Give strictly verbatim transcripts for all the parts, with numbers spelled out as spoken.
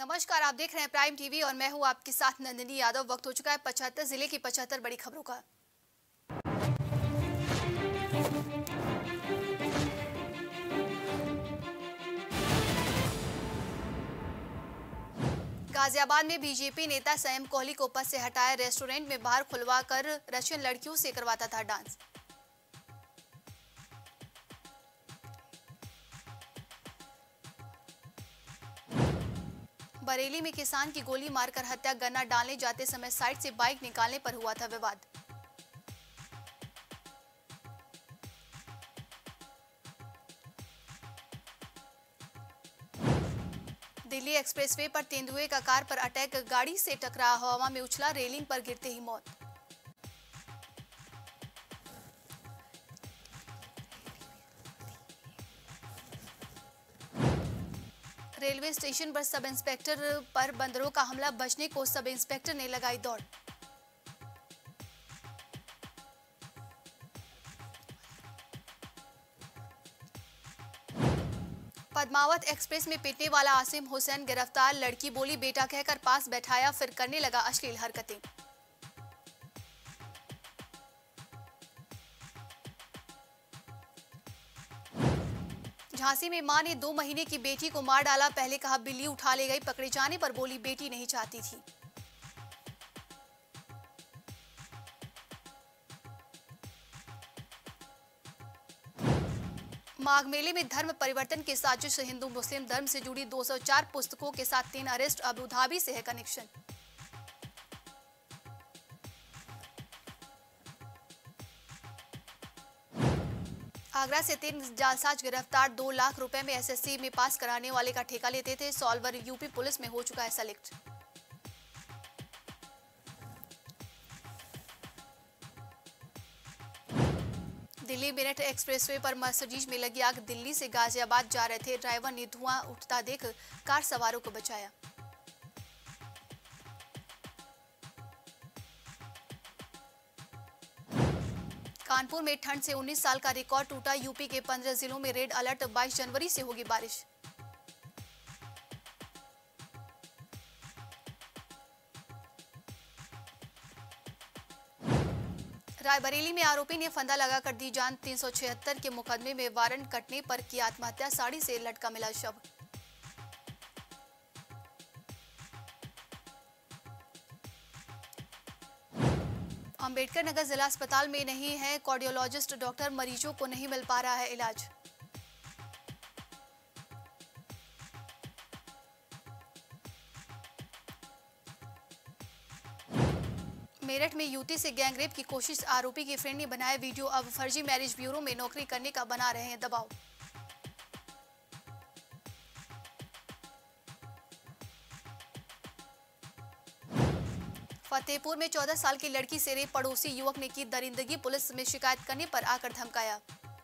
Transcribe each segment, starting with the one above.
नमस्कार, आप देख रहे हैं प्राइम टीवी और मैं हूं आपके साथ नंदिनी यादव। वक्त हो चुका है पचहत्तर जिले की पचहत्तर बड़ी खबरों का। गाजियाबाद में बीजेपी नेता सैम कोहली को पद से हटाया। रेस्टोरेंट में बाहर खुलवा कर रशियन लड़कियों से करवाता था डांस। बरेली में किसान की गोली मारकर हत्या, गन्ना डालने जाते समय साइड से बाइक निकालने पर हुआ था विवाद। दिल्ली एक्सप्रेसवे पर तेंदुए का कार पर अटैक, गाड़ी से टकरा हवा में उछला, रेलिंग पर गिरते ही मौत। रेलवे स्टेशन पर सब इंस्पेक्टर पर बंदरों का हमला, बचने को सब इंस्पेक्टर ने लगाई दौड़। पद्मावत एक्सप्रेस में पीटने वाला आसिम हुसैन गिरफ्तार, लड़की बोली बेटा कहकर पास बैठाया, फिर करने लगा अश्लील हरकतें। झांसी में मां ने दो महीने की बेटी को मार डाला, पहले कहा बिल्ली उठा ले गई, पकड़े जाने पर बोली बेटी नहीं चाहती थी। माघ मेले में धर्म परिवर्तन की साजिश, हिंदू मुस्लिम धर्म से जुड़ी दो सौ चार पुस्तकों के साथ तीन अरेस्ट, अबू धाबी से है कनेक्शन। आगरा से तीन जालसाज गिरफ्तार, दो लाख रुपए में एसएससी में पास कराने वाले का ठेका लेते थे। सॉल्वर यूपी पुलिस में हो चुका है सेलेक्ट। दिल्ली मेरठ एक्सप्रेसवे पर मर्सिडीज में लगी आग, दिल्ली से गाजियाबाद जा रहे थे, ड्राइवर ने धुआं उठता देख कार सवारों को बचाया। कानपुर में ठंड से उन्नीस साल का रिकॉर्ड टूटा, यूपी के पंद्रह जिलों में रेड अलर्ट, बाईस जनवरी से होगी बारिश। रायबरेली में आरोपी ने फंदा लगाकर दी जान, तीन सौ छिहत्तर के मुकदमे में वारंट कटने पर की आत्महत्या, साड़ी से लटका मिला शव। अंबेडकर नगर जिला अस्पताल में नहीं है कार्डियोलॉजिस्ट डॉक्टर, मरीजों को नहीं मिल पा रहा है इलाज। मेरठ में युवती से गैंगरेप की कोशिश, आरोपी की फ्रेंड ने बनाया वीडियो, अब फर्जी मैरिज ब्यूरो में नौकरी करने का बना रहे हैं दबाव। फतेहपुर में चौदह साल की लड़की से रेप, पड़ोसी युवक ने की दरिंदगी, पुलिस में शिकायत करने पर आकर धमकाया।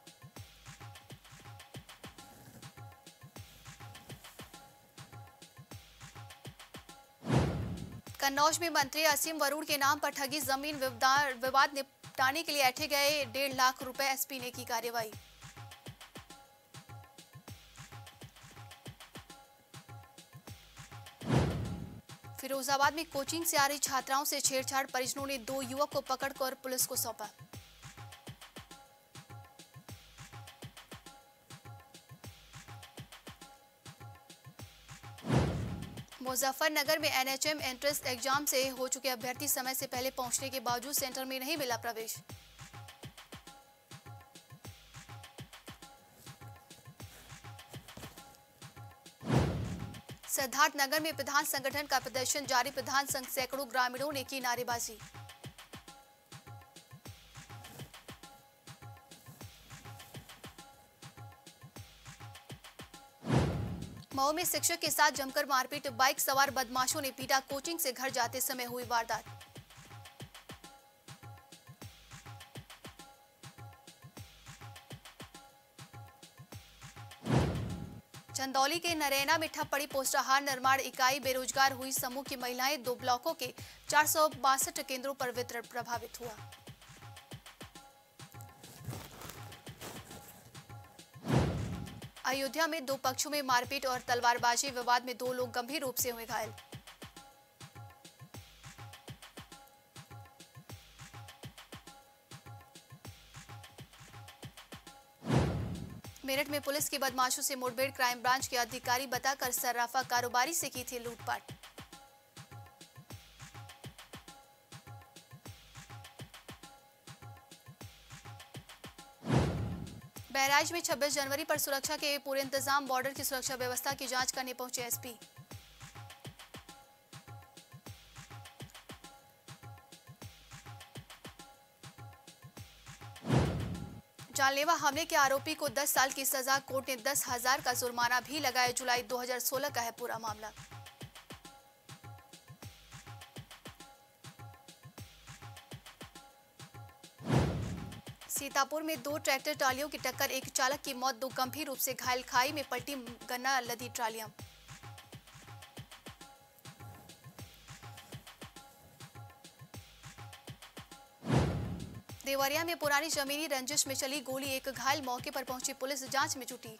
कन्नौज में मंत्री असीम वरुण के नाम पर ठगी, जमीन विवाद निपटाने के लिए ऐंठे गए डेढ़ लाख रुपए, एसपी ने की कार्रवाई। फिरोजाबाद में कोचिंग से आ रही छात्राओं से छेड़छाड़, परिजनों ने दो युवक को पकड़कर पुलिस को सौंपा। मुजफ्फरनगर में एनएचएम एंट्रेंस एग्जाम से हो चुके अभ्यर्थी समय से पहले पहुंचने के बावजूद सेंटर में नहीं मिला प्रवेश। सिद्धार्थनगर में प्रधान संगठन का प्रदर्शन जारी, प्रधान संघ सैकड़ों ग्रामीणों ने की नारेबाजी। मऊ में शिक्षक के साथ जमकर मारपीट, बाइक सवार बदमाशों ने पीटा, कोचिंग से घर जाते समय हुई वारदात। चंदौली के नरैना में ठप पड़ी पोस्टाहार निर्माण इकाई, बेरोजगार हुई समूह की महिलाएं, दो ब्लॉकों के चार सौ बासठ केंद्रों पर वितरण प्रभावित हुआ। अयोध्या में दो पक्षों में मारपीट और तलवारबाजी विवाद में दो लोग गंभीर रूप से हुए घायल। मेरठ में पुलिस की बदमाशों से मुठभेड़, क्राइम ब्रांच के अधिकारी बताकर सर्राफा कारोबारी से की थी लूटपाट। बहराइच में छब्बीस जनवरी पर सुरक्षा के पूरे इंतजाम, बॉर्डर की सुरक्षा व्यवस्था की जांच करने पहुंचे एसपी। जानलेवा हमले के आरोपी को दस साल की सजा, कोर्ट ने दस हजार का जुर्माना भी लगाया। जुलाई दो हज़ार सोलह का है पूरा मामला। सीतापुर में दो ट्रैक्टर ट्रालियों की टक्कर, एक चालक की मौत, दो गंभीर रूप से घायल, खाई में पलटी गन्ना लदी ट्रालियां। देवरिया में पुरानी जमीनी रंजिश में चली गोली, एक घायल, मौके पर पहुंची पुलिस जांच में जुटी।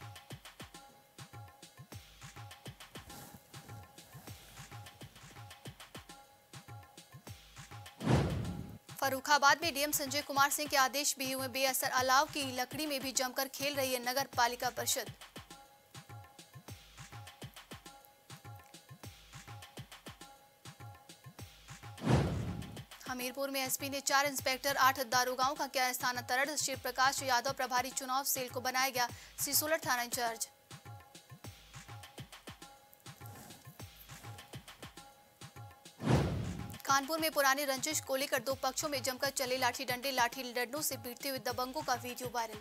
फर्रुखाबाद में डीएम संजय कुमार सिंह के आदेश भी हुए बेअसर, अलाव की लकड़ी में भी जमकर खेल रही है नगर पालिका परिषद। हमीरपुर में एसपी ने चार इंस्पेक्टर, आठ दारोगाओं का किया स्थानांतरण। शिव प्रकाश यादव प्रभारी चुनाव सेल को बनाया गया सिसोलर थाना इंचार्ज। कानपुर में पुरानी रंजिश को लेकर दो पक्षों में जमकर चले लाठी डंडे, लाठी डंडों से पीटते हुए दबंगों का वीडियो वायरल।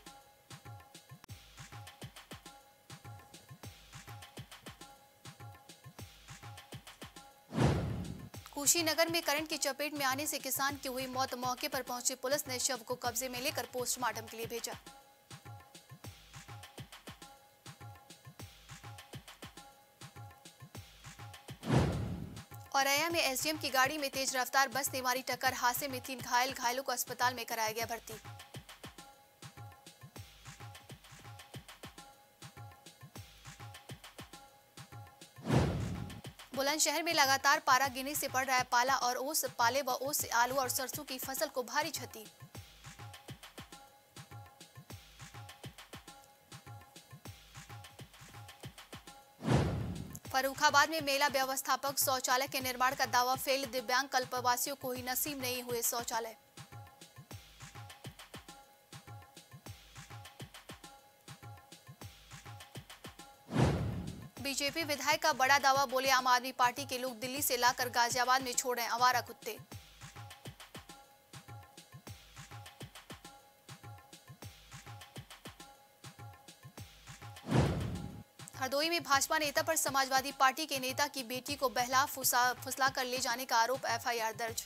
कुशीनगर में करंट की चपेट में आने से किसान की हुई मौत, मौके पर पहुंची पुलिस ने शव को कब्जे में लेकर पोस्टमार्टम के लिए भेजा। औरैया में एसडीएम की गाड़ी में तेज रफ्तार बस ने मारी टक्कर, हादसे में तीन घायल, घायलों को अस्पताल में कराया गया भर्ती। बुलंदशहर में लगातार पारा गिरने से पड़ रहा है पाला और ओस, पाले व ओस से आलू और सरसों की फसल को भारी क्षति। फर्रुखाबाद में मेला व्यवस्थापक शौचालय के निर्माण का दावा फेल, दिव्यांग कल्पवासियों को ही नसीब नहीं हुए शौचालय। बीजेपी विधायक का बड़ा दावा, बोले आम आदमी पार्टी के लोग दिल्ली से लाकर गाजियाबाद में छोड़ रहे आवारा कुत्ते। हरदोई में भाजपा नेता पर समाजवादी पार्टी के नेता की बेटी को बहला फुसा फुसला कर ले जाने का आरोप, एफआईआर दर्ज।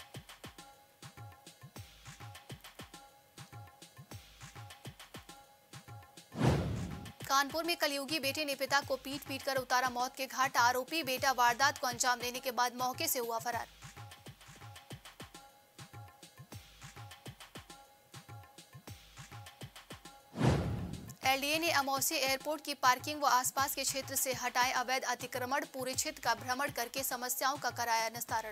कानपुर में कलयुगी बेटे ने पिता को पीट पीट कर उतारा मौत के घाट, आरोपी बेटा वारदात को अंजाम देने के बाद मौके से हुआ फरार। एलडीए ने अमौसी एयरपोर्ट की पार्किंग व आसपास के क्षेत्र से हटाए अवैध अतिक्रमण, पूरे क्षेत्र का भ्रमण करके समस्याओं का कराया निस्तारण।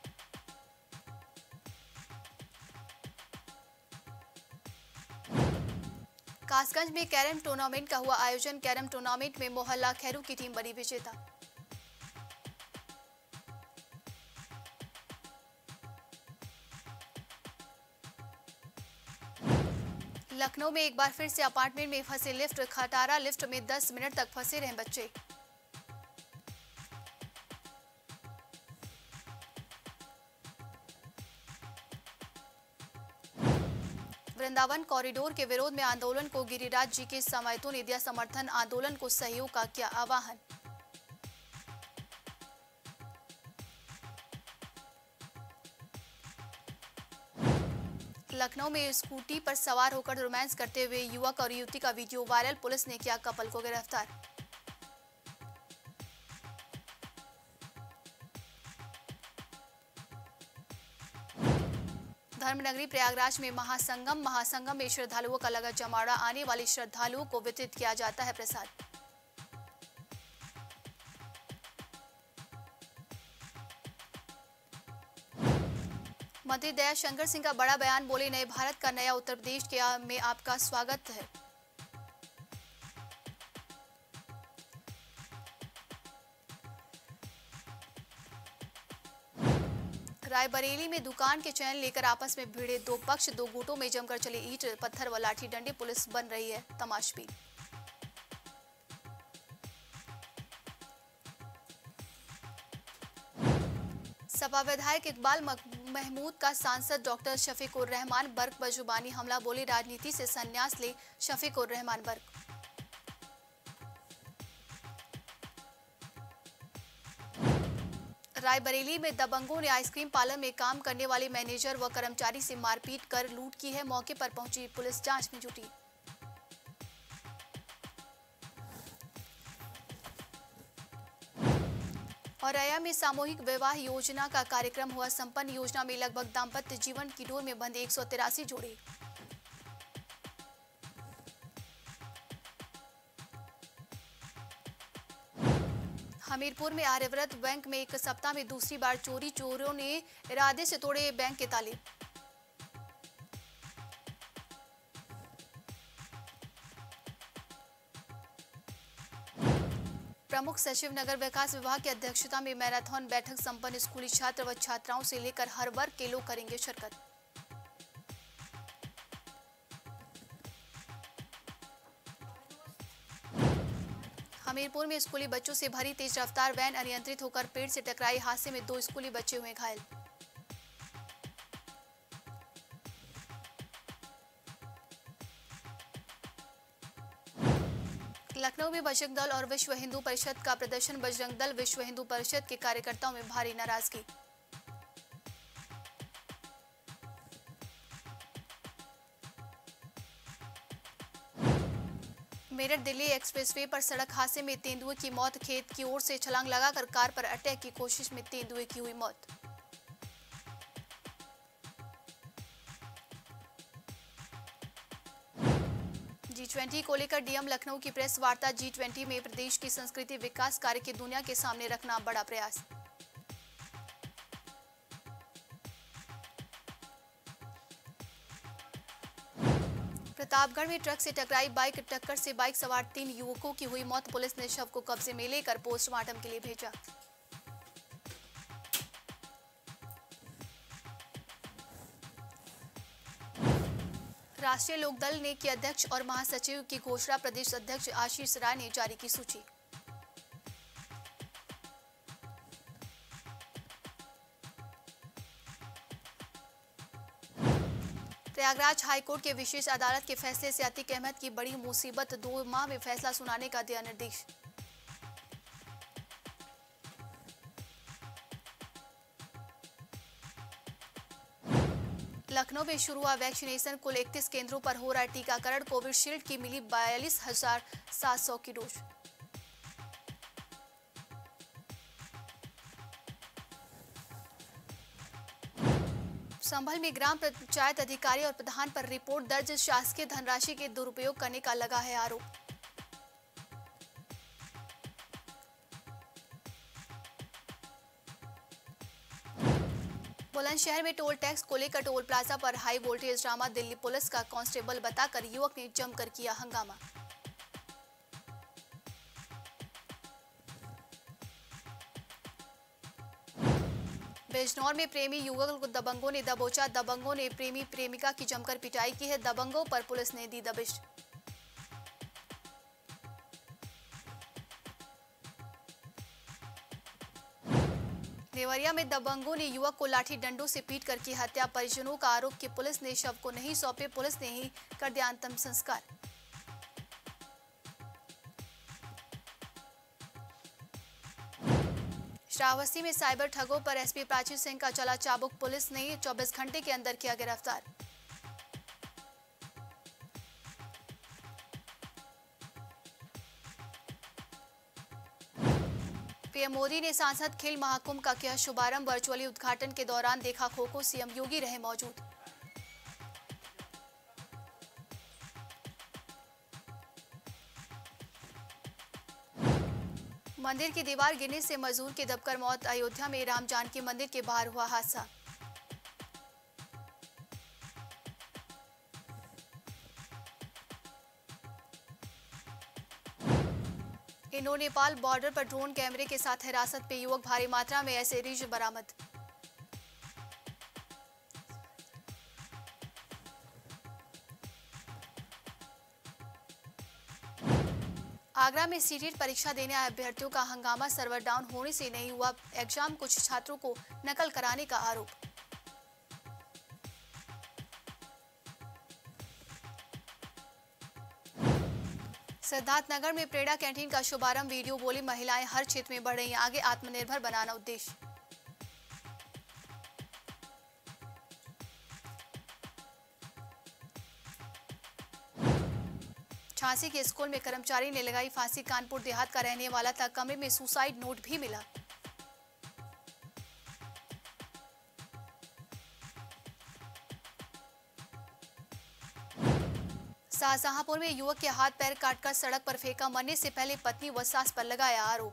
कासगंज में कैरम टूर्नामेंट का हुआ आयोजन, कैरम टूर्नामेंट में मोहल्ला खैरू की टीम बनी विजेता। लखनऊ में एक बार फिर से अपार्टमेंट में फंसे लिफ्ट, खटारा लिफ्ट में दस मिनट तक फंसे रहे बच्चे। वृंदावन कॉरिडोर के विरोध में आंदोलन को गिरिराज जी के समायतों ने दिया समर्थन, आंदोलन को सहयोग का किया आह्वान। लखनऊ में स्कूटी पर सवार होकर रोमांस करते हुए युवक और युवती का वीडियो वायरल, पुलिस ने किया कपल को गिरफ्तार। धर्मनगरी प्रयागराज में महासंगम महासंगम में श्रद्धालुओं का लगा जमावड़ा। आने वाले श्रद्धालुओं को वितरित किया जाता है प्रसाद। मंत्री दया शंकर सिंह का बड़ा बयान, बोले नए भारत का नया उत्तर प्रदेश के में आपका स्वागत है। रायबरेली में दुकान के चैन लेकर आपस में भिड़े दो पक्ष, दो गुटों में जमकर चले ईंट पत्थर व लाठी डंडे, पुलिस बन रही है तमाशबीन। सपा विधायक इकबाल महमूद का सांसद डॉक्टर शफीक उर रहमान बर्क पर जुबानी हमला, बोले राजनीति से संन्यास ले शफीक उर रहमान बर्क। रायबरेली में दबंगों ने आइसक्रीम पार्लर में काम करने वाले मैनेजर व कर्मचारी से मारपीट कर लूट की है। मौके पर पहुंची पुलिस जांच में जुटी। औरैया में सामूहिक विवाह योजना का कार्यक्रम हुआ संपन्न। योजना में लगभग दाम्पत्य जीवन की डोर में बंधे एक सौ तिरासी जोड़े। हमीरपुर में आर्यव्रत बैंक में एक सप्ताह में दूसरी बार चोरी, चोरों ने इरादे से तोड़े बैंक के ताले। प्रमुख सचिव नगर विकास विभाग की अध्यक्षता में मैराथन बैठक संपन्न। स्कूली छात्र व छात्राओं से लेकर हर वर्ग के लोग करेंगे शिरकत। हमीरपुर में स्कूली बच्चों से भरी तेज रफ्तार वैन अनियंत्रित होकर पेड़ से टकराई। हादसे में दो स्कूली बच्चे हुए घायल। लखनऊ में बजरंग दल और विश्व हिंदू परिषद का प्रदर्शन। बजरंग दल विश्व हिंदू परिषद के कार्यकर्ताओं में भारी नाराजगी। मेरठ दिल्ली एक्सप्रेसवे पर सड़क हादसे में तेंदुए की मौत। खेत की ओर से छलांग लगाकर कार पर अटैक की कोशिश में तेंदुए की हुई मौत। जी ट्वेंटी को लेकर डीएम लखनऊ की प्रेस वार्ता। जी ट्वेंटी में प्रदेश की संस्कृति विकास कार्य की दुनिया के सामने रखना बड़ा प्रयास। प्रतापगढ़ में ट्रक से टकराई बाइक। टक्कर से बाइक सवार तीन युवकों की हुई मौत। पुलिस ने शव को कब्जे में लेकर पोस्टमार्टम के लिए भेजा। राष्ट्रीय लोकदल ने के अध्यक्ष और महासचिव की घोषणा। प्रदेश अध्यक्ष आशीष राय ने जारी की सूची। प्रयागराज हाईकोर्ट के विशेष अदालत के फैसले से अतीक अहमद की बड़ी मुसीबत। दो माह में फैसला सुनाने का दिया निर्देश। लखनऊ में शुरू हुआ वैक्सीनेशन। कुल इकतीस केंद्रों पर हो रहा है टीकाकरण। कोविशील्ड की मिली बयालीस हजार सात सौ की डोज। संभल में ग्राम पंचायत अधिकारी और प्रधान पर रिपोर्ट दर्ज। शासकीय धनराशि के दुरुपयोग करने का लगा है आरोप। बुलंदशहर में टोल टैक्स को लेकर टोल प्लाजा पर high voltage drama. Delhi police का कांस्टेबल बताकर युवक ने जमकर किया हंगामा। बिजनौर में प्रेमी युगल को दबंगों ने दबोचा। दबंगों ने प्रेमी प्रेमिका की जमकर पिटाई की है। दबंगों पर पुलिस ने दी दबिश। देवरिया में दबंगों ने युवक को लाठी डंडों से पीट कर की हत्या। परिजनों का आरोप कि पुलिस ने शव को नहीं सौंपे। पुलिस ने ही कर दिया अंतिम संस्कार। श्रावस्ती में साइबर ठगों पर एसपी प्राची सिंह का चला चाबुक। पुलिस ने चौबीस घंटे के अंदर किया गिरफ्तार। पीएम मोदी ने सांसद खेल महाकुंभ का किया शुभारंभ। वर्चुअली उद्घाटन के दौरान देखा खो खो। सीएम योगी रहे मौजूद। मंदिर की दीवार गिरने से मजदूर की दबकर मौत। अयोध्या में राम जानकी मंदिर के बाहर हुआ हादसा। इंडो नेपाल बॉर्डर पर ड्रोन कैमरे के साथ हिरासत में युवक। भारी मात्रा में ऐसे रीज बरामद। आगरा में सीटेट परीक्षा देने आए अभ्यर्थियों का हंगामा। सर्वर डाउन होने से नहीं हुआ एग्जाम। कुछ छात्रों को नकल कराने का आरोप। सिद्धार्थनगर में प्रेरणा कैंटीन का शुभारंभ। वीडियो बोली महिलाएं हर क्षेत्र में बढ़ रही आगे। आत्मनिर्भर बनाना उद्देश्य। झांसी के स्कूल में कर्मचारी ने लगाई फांसी। कानपुर देहात का रहने वाला था। कमरे में सुसाइड नोट भी मिला। शाहजहांपुर में युवक के हाथ पैर काटकर सड़क पर फेंका। मरने से पहले पत्नी व सास पर लगाया आरोप।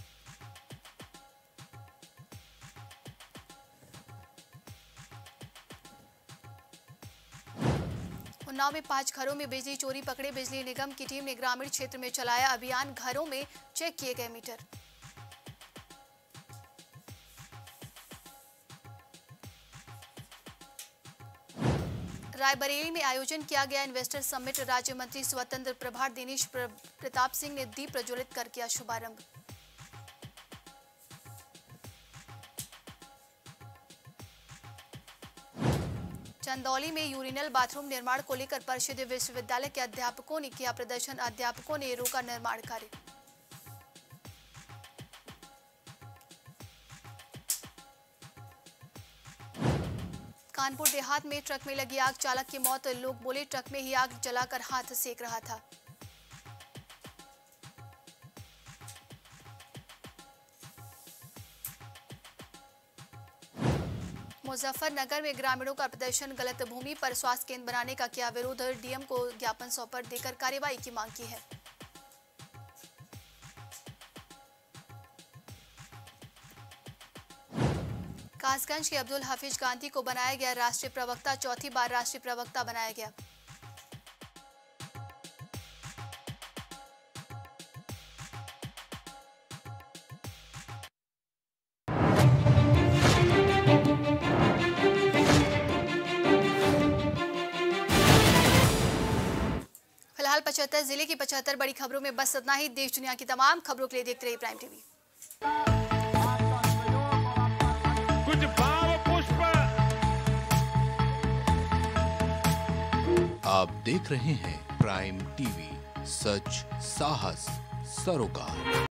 उन्नाव में पांच घरों में बिजली चोरी पकड़े। बिजली निगम की टीम ने ग्रामीण क्षेत्र में चलाया अभियान। घरों में चेक किए गए मीटर। रायबरेली में आयोजन किया गया इन्वेस्टर समिट। राज्य मंत्री स्वतंत्र प्रभार दिनेश प्रताप सिंह ने दीप प्रज्वलित कर किया शुभारंभ। चंदौली में यूरिनल बाथरूम निर्माण को लेकर परिषद विश्वविद्यालय के अध्यापकों ने किया प्रदर्शन। अध्यापकों ने रोका निर्माण कार्य। कानपुर देहात में ट्रक में लगी आग। चालक की मौत। लोग बोले ट्रक में ही आग जलाकर हाथ सेक रहा था। मुजफ्फरनगर में ग्रामीणों का प्रदर्शन। गलत भूमि पर स्वास्थ्य केंद्र बनाने का किया विरोध। डीएम को ज्ञापन सौंपकर देकर कार्रवाई की मांग की है। कासगंज के अब्दुल हफीज गांधी को बनाया गया राष्ट्रीय प्रवक्ता। चौथी बार राष्ट्रीय प्रवक्ता बनाया गया। फिलहाल पचहत्तर जिले की पचहत्तर बड़ी खबरों में बस इतना ही। देश दुनिया की तमाम खबरों के लिए देखते रहिए प्राइम टीवी। कुछ भाव पुष्प। आप देख रहे हैं प्राइम टीवी, सच साहस सरोकार।